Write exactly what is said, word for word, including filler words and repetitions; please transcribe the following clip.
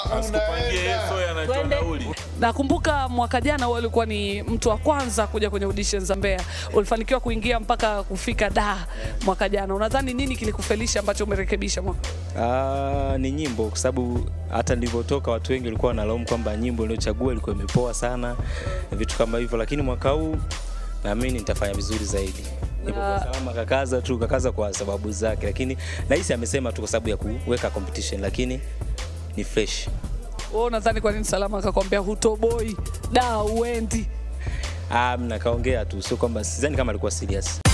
Asikupangie Soya anatoa nauli. Nakumbuka mwaka jana wewe ulikuwa ni mtu wa kwanza kuja kwenye audition za Mbeya. Ulifanikiwa kuingia mpaka kufika da mwaka jana. Unadhani nini kilikufelisha ambacho umerekebisha mwaka? Ah, ni nyimbo kwa sababu hata nilipotoka watu wengi walikuwa wanalaumu kwamba nyimbo niliyochagua ilikuwa imepoa sana, vitu kama hivyo, lakini mwaka huu naamini nitafanya vizuri zaidi. Nipo kwa salama, kakaza tu, kakaza kwa sababu zake, lakini Rais amesema tu kwa sababu ya kuweka competition, lakini ni fresh. Wewe unadhani kwa nini Salama akakwambia hutoboi da uendi? Ah, mna kaongea tu, sio kwamba sidhani kama alikuwa serious.